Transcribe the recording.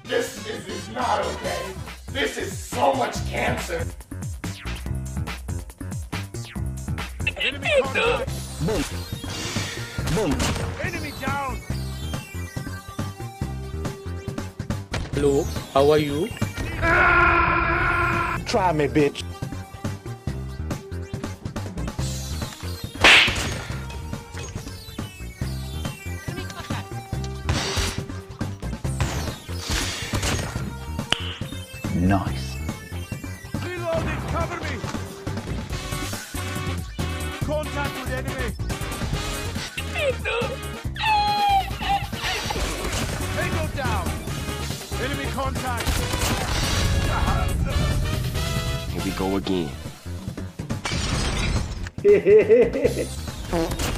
This is not okay. This is so much cancer. Enemy contact. Boom. Boom. Enemy down. Hello, how are you? Try me, bitch. Nice. Reloading, cover me. Contact with enemy. Tango down. Enemy contact. Here we go again.